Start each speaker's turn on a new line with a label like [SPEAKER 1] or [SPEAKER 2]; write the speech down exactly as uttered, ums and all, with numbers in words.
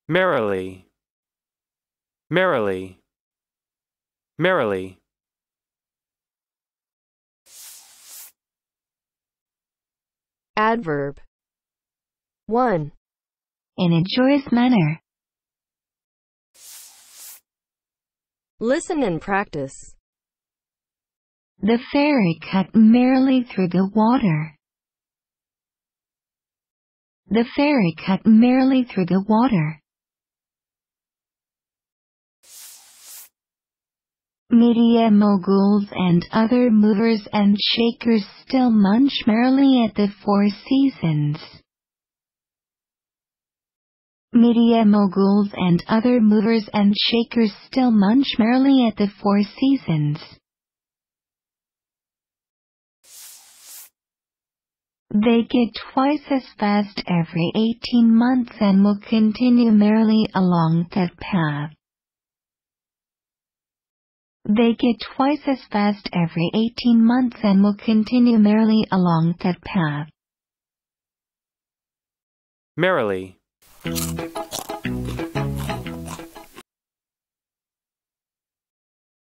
[SPEAKER 1] Merrily, merrily, merrily.
[SPEAKER 2] Adverb. one.
[SPEAKER 3] In a joyous manner.
[SPEAKER 2] Listen and practice.
[SPEAKER 3] The ferry cut merrily through the water. The ferry cut merrily through the water. Media moguls and other movers and shakers still munch merrily at the Four Seasons. Media moguls and other movers and shakers still munch merrily at the Four Seasons. They get twice as fast every eighteen months and will continue merrily along that path. They get twice as fast every eighteen months and will continue merrily along that path.
[SPEAKER 1] Merrily.